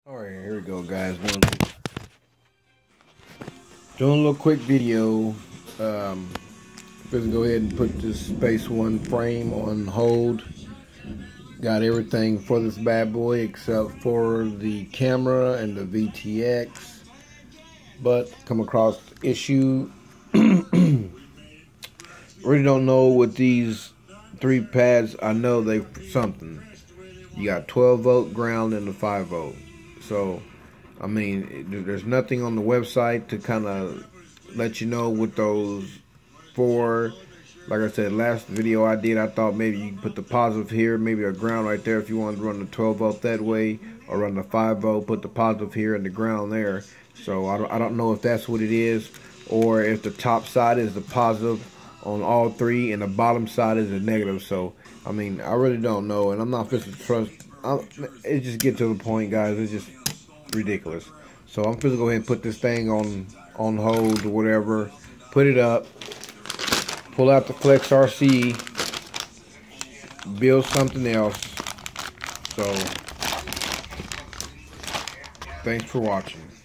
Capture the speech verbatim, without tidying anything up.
Alright, here we go, guys. Doing, doing a little quick video. Um, let's go ahead and put this Space One frame on hold. Got everything for this bad boy except for the camera and the V T X. But come across the issue. Really don't know what these three pads. I know they something. You got twelve volt ground and the five volt. So, I mean, there's nothing on the website to kind of let you know what those for. Like I said, last video I did, I thought maybe you could put the positive here, maybe a ground right there if you wanted to run the twelve volt that way, or run the five volt, put the positive here and the ground there. So I don't, I don't know if that's what it is, or if the top side is the positive on all three and the bottom side is a negative. So, I mean, I really don't know, and I'm not supposed to trust. I'm, it just get to the point, guys. It's just ridiculous. So I'm supposed to go ahead and put this thing on on hold or whatever. Put it up. Pull out the Flex R C. Build something else. So thanks for watching.